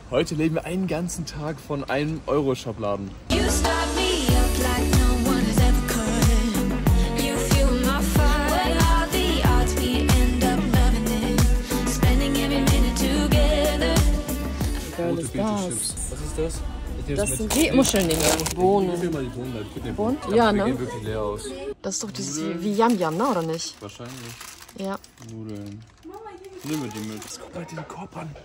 Heute leben wir einen ganzen Tag von einem Euro-Shop-Laden. Was ist das? Das sind die Muscheln-Dinger. Bohnen. Ich will mal die Bohnen da. Gib mir Bohnen? Bohnen. Ja, Die ne? gehen wirklich leer aus. Das ist doch dieses wie Yam Yam, ne? Oder nicht? Wahrscheinlich. Ja. Nudeln. Nimm mir die mit. Guck mal den Korb an.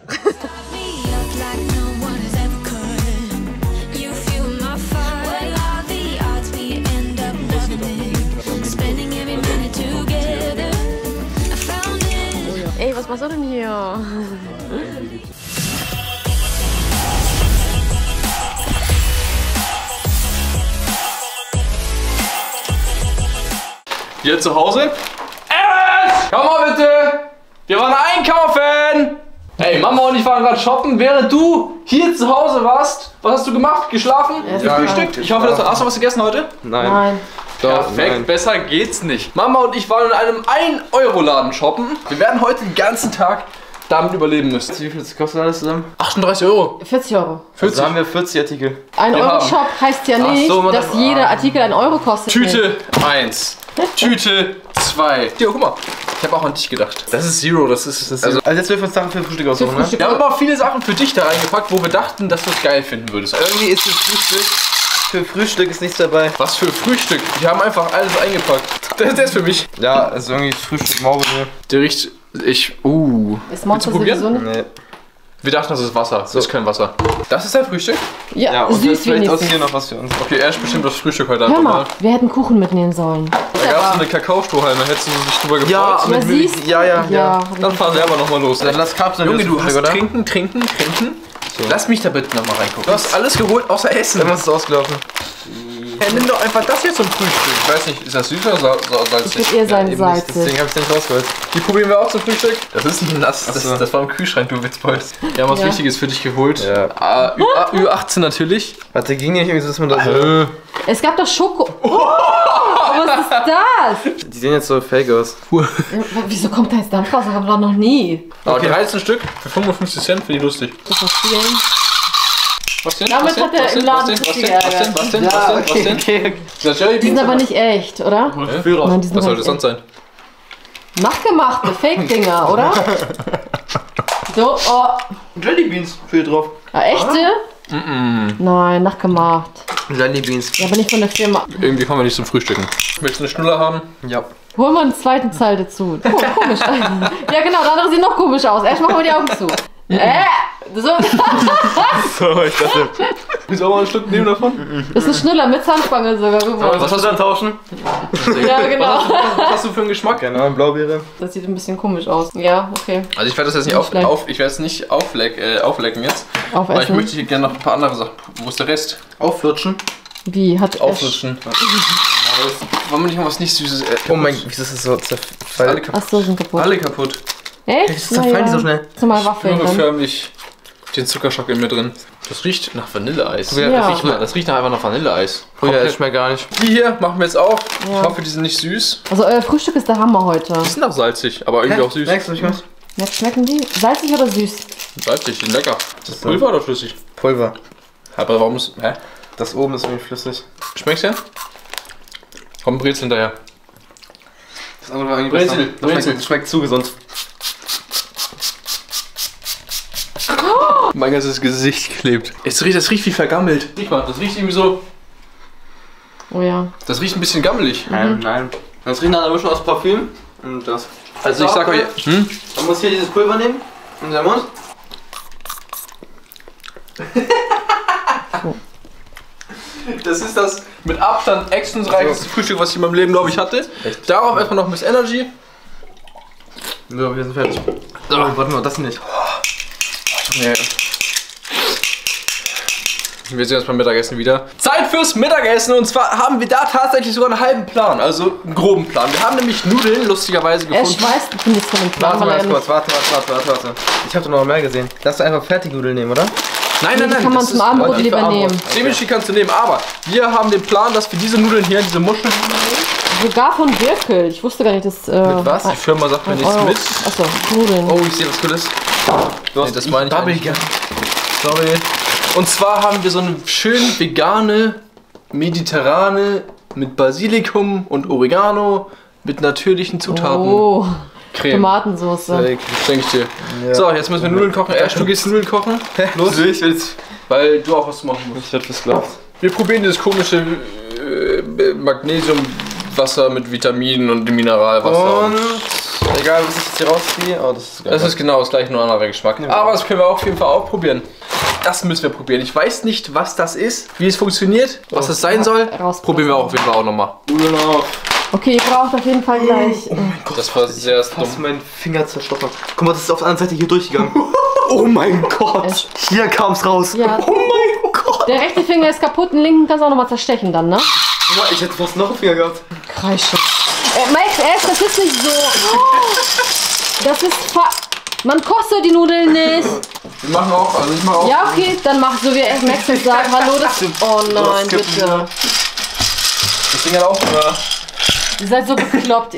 Ey, was machst du denn hier? Hier zu Hause? Komm mal bitte! Wir waren einkaufen! Hey, Mama und ich waren gerade shoppen, während du hier zu Hause warst. Was hast du gemacht? Geschlafen? Gefrühstückt? Ich hoffe, hast du was gegessen heute? Nein. Perfekt, nein. Besser geht's nicht. Mama und ich waren in einem 1-Euro-Laden shoppen. Wir werden heute den ganzen Tag damit überleben müssen. Wie viel kostet alles zusammen? 38 Euro. 40 Euro. 40. Also haben wir 40 Artikel. Ein Wir Euro-Shop heißt ja nicht, so, dass jeder Artikel 1 Euro kostet. Tüte 1. Tüte 2. Hier, guck mal. Ich habe auch an dich gedacht. Das ist Zero, das ist Also jetzt dürfen wir uns Sachen für Frühstück aussuchen, ne? wir haben aber auch viele Sachen für dich da reingepackt, wo wir dachten, dass du es geil finden würdest. Irgendwie ist das Frühstück. Für Frühstück ist nichts dabei. Was für Frühstück? Wir haben einfach alles eingepackt. Der ist für mich. Ja, also irgendwie ist Frühstück Maulbeere. Der riecht. Ist Willst Monster du probieren? sowieso nicht? Nee. Wir dachten, das ist Wasser. Das ist kein Wasser. Das ist dein Frühstück? Ja, Ja, und süß vielleicht aus wenigstens. hier noch was für uns. Okay, er ist bestimmt das Frühstück heute Hör einfach mal, mal. wir hätten Kuchen mitnehmen sollen. Da gab es eine Kakaostrohhalme. Hättest du dich drüber gefreut? Ja, Ja, siehst ja. Dann fahren wir aber nochmal los. Dann lass Kapseln. Junge, du hast oder? trinken. Lass mich da bitte nochmal reingucken. Du hast alles geholt außer Essen. Dann ist es ausgelaufen. Hey, nimm doch einfach das hier zum Frühstück. Ich weiß nicht, ist das süß oder Ich salzig? würde eher sein Eben nicht, salzig. deswegen habe ich es nicht rausgeholt. Die probieren wir auch zum Frühstück. Das ist ein Nass. Ach so. Das war im Kühlschrank, du Witzbold. Wir haben was Ja. Wichtiges für dich geholt. Ja. Ü18 natürlich. Warte, ging nicht irgendwie so, dass man da so... Es gab doch Schoko. Oh, was ist das? Die sehen jetzt so fake aus. Wieso kommt da jetzt Dampf raus? Das haben wir doch noch nie. Aber 13 Stück für 55 Cent, finde ich lustig. Das verspielen. Was denn? Damit hat er im Laden Was zu viel denn? Was denn? Okay. Das Jelly Die sind Beans aber oder? nicht echt, oder? Führer. Nein, die sind Was soll nicht das sonst sein? Nachgemachte Fake-Dinger, oder? So, oh. Jelly Beans für drauf. Ja, echte? Nein, nachgemacht. Jelly Beans. Ja, aber nicht von der Firma. Irgendwie kommen wir nicht zum Frühstücken. Möchtest du eine Schnuller haben? Ja. Holen wir einen zweiten Teil dazu. Oh, komisch. Ja, genau, der andere sieht noch komisch aus. Erst machen wir die Augen zu. So. So, ich dachte... Willst du auch mal ein Stück nehmen davon? Das ist ein Schnuller mit Zahnspange sogar. Guck mal. Was hast du dann tauschen? Ja, genau. Was hast du für einen Geschmack? Genau, Blaubeere. Das sieht ein bisschen komisch aus. Ja, okay. Also ich werde das jetzt nicht Nicht schlecht. ich werde es nicht auflecken jetzt. Aber ich Aufessen. möchte hier gerne noch ein paar andere Sachen. Wo ist der Rest? Auflutschen. Wie? Hat Auflutschen. Wollen wir nicht mal was nicht Süßes Oh mein Gott, wieso ist das so Alle zerfallen? kaputt. Achso, sind kaputt. Alle kaputt. Echt? Wieso zerfallen die so schnell? Das sind mal Waffeln Nur dann. förmlich den Zuckerschock in mir drin. Das riecht nach Vanilleeis. Ja. Das riecht nach einfach nach Vanilleeis. Früher, das schmeckt gar nicht. Die hier machen wir jetzt auf. Ja. Ich hoffe, die sind nicht süß. Also euer Frühstück ist der Hammer heute. Die sind auch salzig, aber irgendwie auch süß. Merkst du nicht was? Ja, schmecken die? Salzig oder süß? Salzig, die sind lecker. Das ist Pulver oder flüssig? Pulver. Aber warum ist. Hä? Das oben ist irgendwie flüssig. Schmeckt's ja? Komm, Brezel hinterher. Das andere war irgendwie Brezel, besser. Das Brezel. schmeckt zu gesund. Mein ganzes Gesicht klebt. Das riecht wie vergammelt. Riech mal, das riecht irgendwie so. Oh ja. Das riecht ein bisschen gammelig. Nein. Das riecht nach einer Mischung aus Parfüm und das. Also ich sag euch. Man muss hier dieses Pulver nehmen in den Mund. Das ist das mit Abstand extensreichste Frühstück, was ich in meinem Leben, glaube ich, hatte. Echt? Darauf erstmal noch ein bisschen Energy. So, wir sind fertig. So, warte mal, das nicht. Nee. Wir sehen uns beim Mittagessen wieder. Zeit fürs Mittagessen, und zwar haben wir da tatsächlich sogar einen halben Plan, also einen groben Plan. Wir haben nämlich Nudeln lustigerweise Er gefunden. schmeißt nichts von dem Plan, Warte mal weil er ganz nicht... kurz, warte. Ich hab doch noch mehr gesehen. Lass doch einfach Fertignudeln nehmen, oder? Nein, Die kann man das zum ist Abendbrot für lieber Abendbrot. nehmen. Semichi kannst du nehmen, aber wir haben den Plan, dass wir diese Nudeln hier, diese Muscheln, Sogar von Birkel. Ich wusste gar nicht, dass... mit was? Die Firma sagt mir nichts mit. Achso, Nudeln. Oh, ich sehe was Gutes. Du Nee, das meine ich Bubblegum. Sorry. Und zwar haben wir so eine schön vegane, mediterrane mit Basilikum und Oregano mit natürlichen Zutaten. Oh, Creme. Tomatensauce. Denke ich dir. Ja. So, jetzt müssen wir Nudeln kochen. Du gehst Nudeln kochen. Los. Ich will's. Weil du auch was machen musst. Ich hab das geglaubt. Wir probieren dieses komische Magnesiumwasser mit Vitaminen und Mineralwasser. Und egal, was ich jetzt hier rausziehe, oh, das ist geil. Das ist genau das gleiche, nur anderer Geschmack. Aber das können wir auf jeden Fall auch probieren. Das müssen wir probieren. Ich weiß nicht, was das ist, wie es funktioniert, was das sein soll. Probieren wir auch auf jeden Fall auch nochmal. Nudeln auf. Okay, ihr braucht auf jeden Fall gleich. Oh mein Gott. Das war sehr Fast dumm. meinen Finger zerstochen. Guck mal, das ist auf der anderen Seite hier durchgegangen. Oh mein Gott. Hier kam's raus. Ja. Oh mein Gott. Der rechte Finger ist kaputt, den linken kannst du auch nochmal zerstechen dann, ne? Ich hätte fast noch einen Finger gehabt. Kreische. Max, das ist nicht so. Das ist man kocht so die Nudeln nicht. Wir machen auch, also ich mache auch. Ja, okay, dann mach so wie Max jetzt sagt. Hallo, das. Oh nein, bitte. Das Ding hat auch sogar. Ihr seid so bekloppt,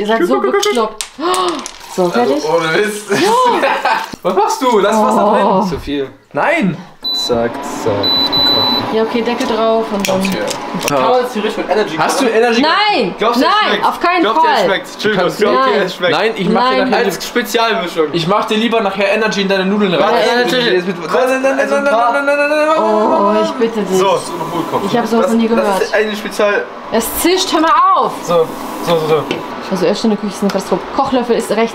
So, fertig? Also, ohne Witz. Was machst du? Lass Wasser drin. Zu viel. Nein. Zack, zack. Ja, okay, Deckel drauf und dann. Jetzt hier richtig mit Energy. Hast du Energy? Nein! Glaubst du, es Nein, schmeckt? auf keinen Glaubt ihr, es Fall! schmeckt? Entschuldigung, Kannst glaubt ihr, Nein. es schmeckt? Nein, ich mach dir Nein. nachher. Als Spezialmischung. Ich mach dir lieber nachher Energy in deine Nudeln rein. Ja, natürlich. Nein. Oh, ich bitte dich. So, Ich habe sowas noch nie das gehört. ist eine Spezial... Es zischt, hör mal auf! So. Also erst in der Küche ist eine Katastrophe. Kochlöffel ist rechts.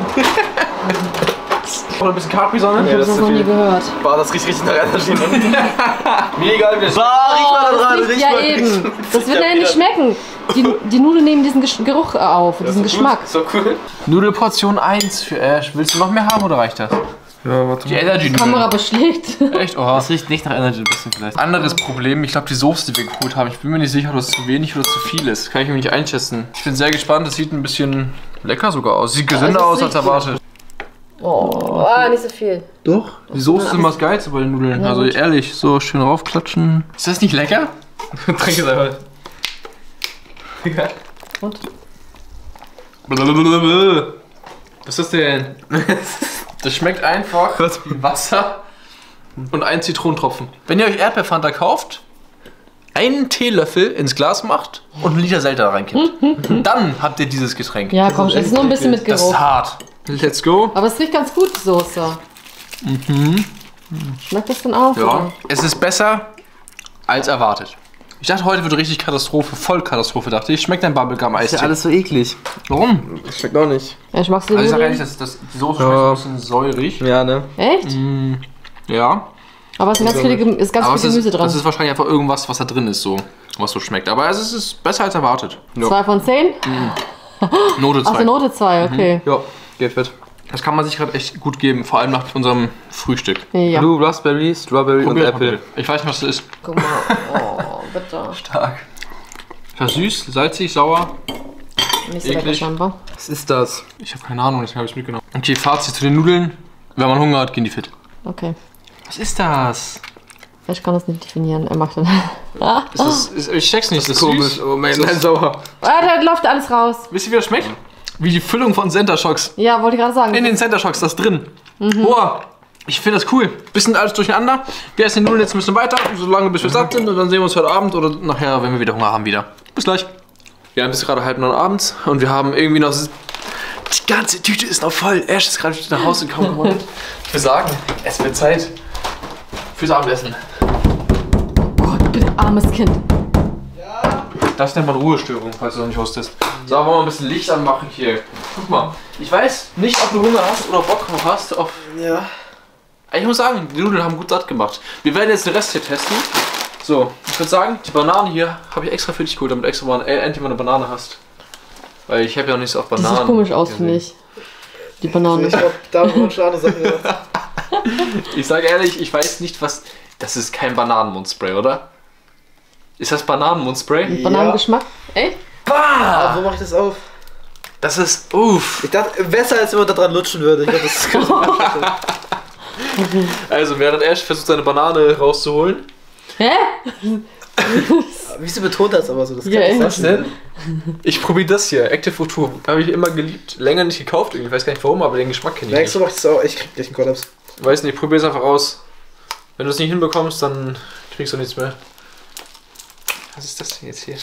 Noch ein bisschen Capri-Sonne. Ich Nee, habe das ist sowas zu noch nie viel. gehört. Boah, das riecht richtig nach Energy. Mir egal, wie das Oh, das riecht ja eben. Das wird ja nicht schmecken. Die Nudeln nehmen diesen Geruch auf, diesen Geschmack. So cool. Nudelportion 1 für Ash. Willst du noch mehr haben oder reicht das? Ja, warte Die Energy Kamera beschlägt. Echt? Oha. Das riecht nicht nach Energy, ein bisschen vielleicht. Anderes Problem, ich glaube die Soße, die wir geholt haben, ich bin mir nicht sicher, ob das zu wenig oder zu viel ist. Kann ich mir nicht einschätzen. Ich bin sehr gespannt, das sieht ein bisschen lecker sogar aus. Sieht gesünder aus als erwartet. Oh, nicht so viel. Doch, die Soße ist immer das Geilste bei den Nudeln. Also ehrlich, so schön raufklatschen. Ist das nicht lecker? Trink es einfach. Und? Blablabla. Was ist das denn? Das schmeckt einfach wie Wasser und ein Zitronentropfen. Wenn ihr euch Erdbeerfanta kauft, einen Teelöffel ins Glas macht und einen Liter Selter reinkippt, dann habt ihr dieses Getränk. Ja, komm, jetzt nur ein bisschen mit Das ist Geruch. hart. Let's go. Aber es riecht ganz gut, die Soße. Schmeckt das denn auch? Ja, oder? es ist besser als erwartet. Ich dachte, heute wird richtig Katastrophe, Vollkatastrophe, dachte ich. Schmeckt dein Bubblegum-Eis? Ist ja alles so eklig. Warum? Das schmeckt auch nicht. Ja, schmeckst du Also ich sag Nudeln? ehrlich, die Soße schmeckt so ein bisschen säurig. Ja, ne? Echt? Ja. Aber es sind ganz viel, ist ganz Aber viel es Gemüse ist, dran. das ist wahrscheinlich einfach irgendwas, was da drin ist, so. Was so schmeckt. Aber es ist besser als erwartet. 2 von 10? Note 2. Ach, so Note 2, okay. Ja, geht fit. Das kann man sich gerade echt gut geben, vor allem nach unserem Frühstück. Ja. Blue Raspberry, Strawberry und Apple. Ich weiß nicht, was das ist. Guck mal. Oh, bitte. Stark. Süß, salzig, sauer. Nicht so lecker Eklig. scheinbar. Was ist das? Ich habe keine Ahnung, deswegen habe ich es mitgenommen. Okay, Fazit zu den Nudeln. Wenn man Hunger hat, gehen die fit. Okay. Was ist das? Ich kann das nicht definieren. Er macht dann. Ich check's nicht, das ist Komisch. süß. Oh man, nein, sauer. Da läuft alles raus. Wisst ihr, wie das schmeckt? Wie die Füllung von Center Shocks. Ja, wollte ich gerade sagen. In den Center Shocks, das drin. Boah, ich finde das cool. Bisschen alles durcheinander. Wir essen die Nudeln jetzt ein bisschen weiter, solange bis wir satt sind. Und dann sehen wir uns heute Abend oder nachher, wenn wir wieder Hunger haben, wieder. Bis gleich. Wir haben bis gerade 8:30 abends und wir haben irgendwie noch... Die ganze Tüte ist noch voll. Ash ist gerade nach Hause gekommen. Ich will sagen, es wird Zeit fürs Abendessen. Gott, bitte, armes Kind. Das nennt man Ruhestörung, falls du noch nicht wusstest. So, wollen wir mal ein bisschen Licht anmachen hier. Guck mal, ich weiß nicht, ob du Hunger hast oder Bock noch hast auf... Ja. Ich muss sagen, die Nudeln haben gut satt gemacht. Wir werden jetzt den Rest hier testen. So, ich würde sagen, die Banane hier habe ich extra für dich geholt, damit du extra endlich mal eine Banane hast. Weil ich habe ja noch nicht so auf Das Bananen. sieht komisch aus, finde ich. Die Banane. Ich glaube, da haben wir schon andere Sachen gesagt. Ich sage ehrlich, ich weiß nicht, was... Das ist kein Bananenmundspray, oder? Ist das Bananenmundspray? Bananengeschmack? Ey? Bah! Wo mach ich das auf? Das ist... Uff. Ich dachte, besser als wenn man da dran lutschen würde. Ich glaube, das ist Also, während Ash versucht, seine Banane rauszuholen. Hä? Wieso betont das aber so? Das kann Ja, nicht echt. sein. Ich probiere das hier, Active Futur. Habe ich immer geliebt. Länger nicht gekauft, irgendwie. Ich weiß gar nicht warum, aber den Geschmack kenne ich Merkst nicht. du, mach ich das auch? Ich krieg gleich einen Kollaps. Weiß nicht, ich probiere es einfach aus. Wenn du es nicht hinbekommst, dann kriegst du nichts mehr. Was ist das denn jetzt hier?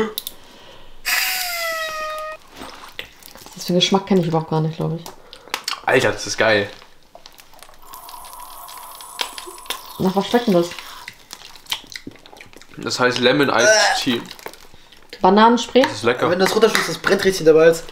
Das für Geschmack kenne ich überhaupt gar nicht, glaube ich. Alter, das ist geil. Nach was schmeckt denn das? Das heißt Lemon Iced Tea. Bananenspray? Das ist lecker. Wenn du das runterschluckst, das brennt richtig dabei. Ist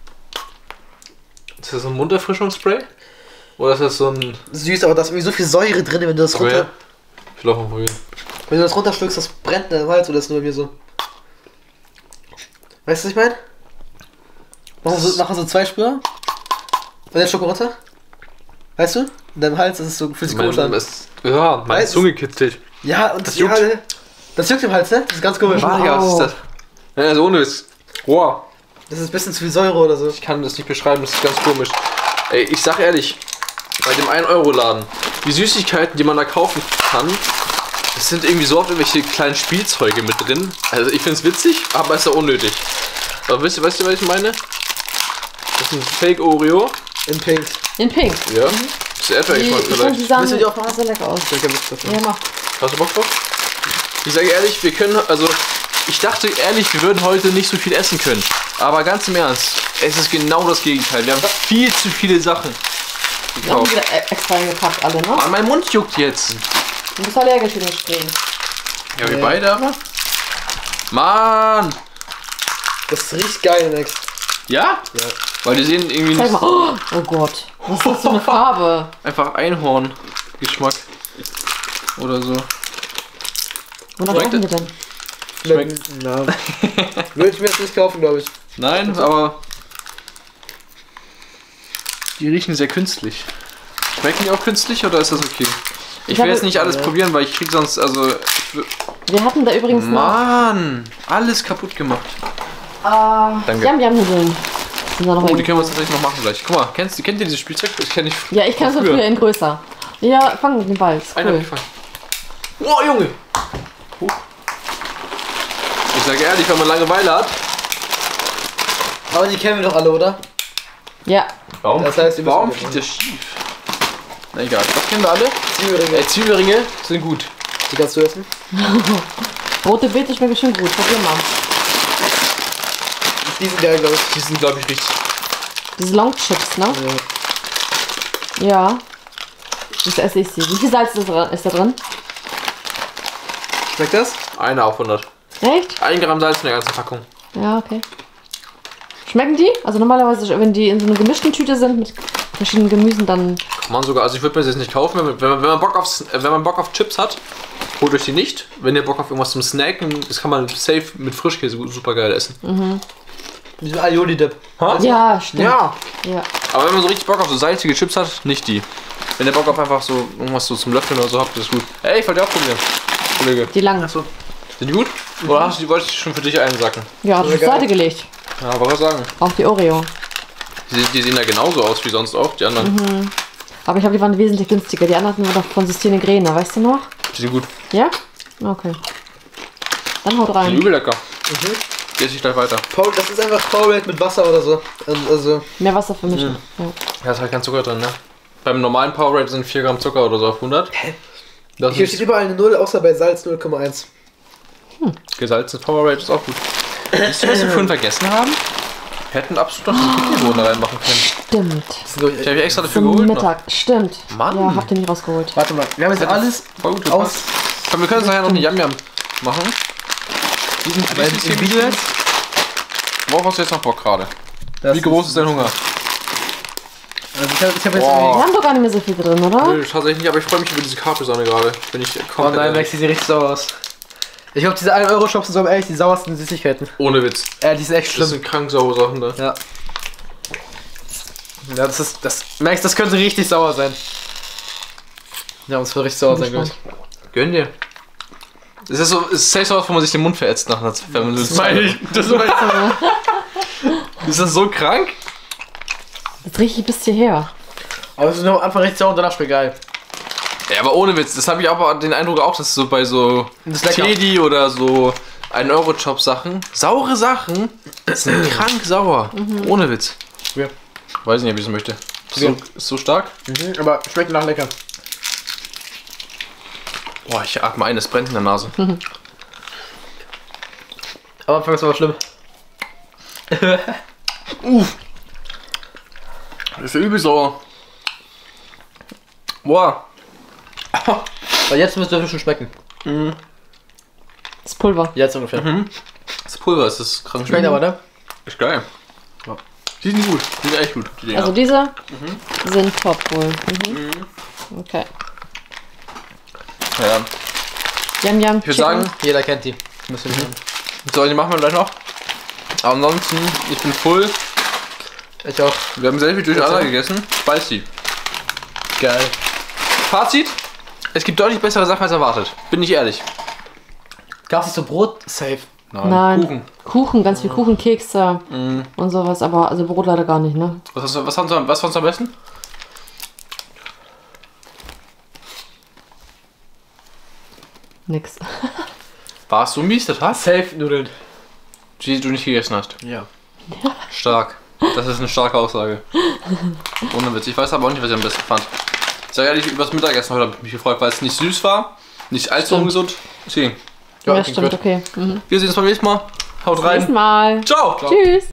das so ein Munderfrischungsspray? Oder ist das so ein... Süß, aber da ist irgendwie so viel Säure drin, wenn du das runter... Ich laufe mal probieren. Wenn du das runterschluckst, das brennt in der Hals oder ist nur bei mir so. Weißt du, was ich meine? Machen so 2 Spür. Und der Schoko runter. Weißt du? In deinem Hals ist es so, fühlt sich komisch an. Ja, meine Zunge kitzelt. Ja, und das juckt. Ja, das juckt im Hals, ne? Das ist ganz komisch. Ja, was ist das? Ja, also ohne Witz. Wow. Das ist ein bisschen zu viel Säure oder so. Ich kann das nicht beschreiben, das ist ganz komisch. Ey, ich sag ehrlich, bei dem 1-Euro-Laden, die Süßigkeiten, die man da kaufen kann, das sind irgendwie so oft irgendwelche kleinen Spielzeuge mit drin. Also ich find's witzig, aber ist ja unnötig. Aber weißt du, was ich meine? Das ist ein Fake Oreo. In Pink. In Pink. Ja. Das ist Erdbeergeschmack Die vielleicht. sahen Willst du die aufmachen? sehr lecker aus. Ja, mach. Hast du Bock drauf? Ich sage ehrlich, wir können, also ich dachte ehrlich, wir würden heute nicht so viel essen können. Aber ganz im Ernst, es ist genau das Gegenteil. Wir haben viel zu viele Sachen Wir haben gekauft. wieder extra eingepackt, alle, ne? Mann, mein Mund juckt jetzt. Du bist allergisch gegen das Spray. Ja, wir beide aber. Mann! Das riecht geil, Next. Ja? Ja. Weil die sehen irgendwie Zeig nicht mal. Oh Gott. Was ist das für eine Farbe? einfach Einhorn-Geschmack. Oder so. Wonach Schmeckt riechen die denn? Schmeckt. Na. Würde ich mir jetzt nicht kaufen, glaube ich. Nein, aber die riechen sehr künstlich. Schmecken die auch künstlich oder ist das okay? Ich will jetzt nicht alles probieren, weil ich krieg sonst, also... Wir hatten da übrigens Mann! Alles kaputt gemacht. Danke. Yam-Yam-Nudeln. Sind da noch Oh, die irgendwie. können wir uns tatsächlich noch machen gleich. Guck mal, kennt ihr dieses Spielzeug? Das kenne ich Ja, ich kann es von früher in größer. Ja, fang mit dem Ball. Ist Einer cool. gefangen. Oh, Junge! Ich sage ehrlich, wenn man Langeweile hat... Aber die kennen wir doch alle, oder? Ja. Warum, Das heißt, die müssen warum wir fliegt der schief? Na egal, das kennen wir alle. Zwiebelringe. Zwiebelringe sind gut. Die kannst du essen. Rote Beete schmecken schon gut. Probier mal. Die sind geil, glaube ich. Die sind, glaube ich, richtig. Diese Long Chips, ne? Ja. Das esse ich sie. Wie viel Salz ist da drin? Schmeckt das? Einer auf 100. Echt? 1 Gramm Salz in der ganzen Packung. Ja, okay. Schmecken die? Also normalerweise, wenn die in so einer gemischten Tüte sind mit verschiedenen Gemüsen, dann... Kann man sogar, also ich würde mir das jetzt nicht kaufen, wenn man Bock auf Chips hat, holt euch die nicht. Wenn ihr Bock auf irgendwas zum Snacken, das kann man safe mit Frischkäse super geil essen. Mit diesem Aioli-Dip. Ja, stimmt. Ja. Ja. Aber wenn man so richtig Bock auf so salzige Chips hat, nicht die. Wenn ihr Bock auf einfach so irgendwas so zum Löffeln oder so habt, ist gut. Ey, ich wollte die auch probieren. Kollege. Die langen. Achso. Sind die gut? Oder wolltest du schon für dich einsacken? Ja, hat auf die Seite gelegt. Ja, aber was sagen? Auch die Oreo. Die sehen ja genauso aus wie sonst auch, die anderen. Aber ich glaube, die waren wesentlich günstiger. Die anderen waren doch von Systene Gräne, weißt du noch? Die sind gut. Ja? Okay. Dann haut Die sind rein. übel lecker. Geht sich gleich weiter. Das ist einfach Powerade mit Wasser oder so. Also, Mehr Wasser für mich. Ja. Da ist halt kein Zucker drin, ne? Beim normalen Powerade sind 4 Gramm Zucker oder so auf 100. Hä? Das hier ist steht überall eine 0, außer bei Salz 0,1. gesalzenes Powerade ist auch gut. Wisst ihr, was wir vorhin vergessen haben? Wir hätten absolut noch eine Cookie-Bohne reinmachen können. Stimmt. Ich habe extra dafür Zum geholt. Noch. Mittag. Stimmt. Mann. Ja, habt ihr nicht rausgeholt. Warte mal, wir haben jetzt alles Voll gut aus. gepasst. Komm, wir können uns nachher noch eine Yam-Yam machen. Diesen Im Video jetzt? Worauf hast du jetzt noch Bock gerade? Das Wie groß ist dein Hunger? Also ich hab jetzt Boah. Wir irgendwie. haben doch gar nicht mehr so viel drin, oder? Nö, tatsächlich nicht, aber ich freue mich über diese Capri-Sonne gerade. Bin ich Oh komplett nein, ehrlich. Max, die sehen richtig sauer aus. Ich glaube, diese 1-Euro-Shops sind so ehrlich die sauersten Süßigkeiten. Ohne Witz. Die sind echt Das schlimm. sind krank saure Sachen da. Ja. Ja, Max, das könnte richtig sauer sein. Ja, das wird richtig sauer sein, glaube ich. Gönn dir. Das ist so, es ist safe so was, wo man sich den Mund verätzt nach einer Minute. Das meine ich. Ist das so krank? Das rieche ich bis hierher. Aber es ist nur am Anfang richtig sauer und danach schmeckt geil. Ja, aber ohne Witz. Das habe ich aber den Eindruck auch, dass so bei so Das ist lecker. Teddy oder so 1-Euro-Shop-Sachen, saure Sachen sind krank sauer. Ohne Witz. Ja. Weiß nicht, ob ich es möchte. Ist so stark? Aber schmeckt nach lecker. Boah, ich atme ein, es brennt in der Nase. Aber am Anfang ist es aber schlimm. Das ist ja übel sauer. Boah. Weil jetzt müsste es schon schmecken. Das Pulver. Jetzt ungefähr. Das Pulver ist das krank. Schmeckt aber, ne? Ist geil. Ja. Die sind gut. Die sind echt gut. Die Dinger. Also diese sind top wohl. Okay. Ja. Yum, yum. Ich würde sagen, Jeder kennt die. Müssen wir sagen. so, die machen wir gleich noch. Aber ansonsten, ich bin full. Ich auch. Wir haben sehr viel durcheinander gegessen. Spicy. Geil. Fazit: Es gibt deutlich bessere Sachen als erwartet. Bin ich ehrlich. Gab es so Brot? Safe. Nein. Kuchen. Kuchen, ganz viel Kuchen, Kekse und sowas, aber also Brot leider gar nicht, ne? Was fandst du am besten? Nix. War es so mies, der Tag? Safe Nudeln. Die du nicht gegessen hast. Ja. Stark. Das ist eine starke Aussage. Ohne Witz. Ich weiß aber auch nicht, was ich am besten fand. Ich sag ehrlich, über das Mittagessen heute habe ich mich gefreut, weil es nicht süß war, nicht allzu ungesund. Deswegen. Ja, klingt stimmt, gut. okay. Wir sehen uns beim nächsten Mal. Haut Bis rein. Mal. Ciao. Tschüss.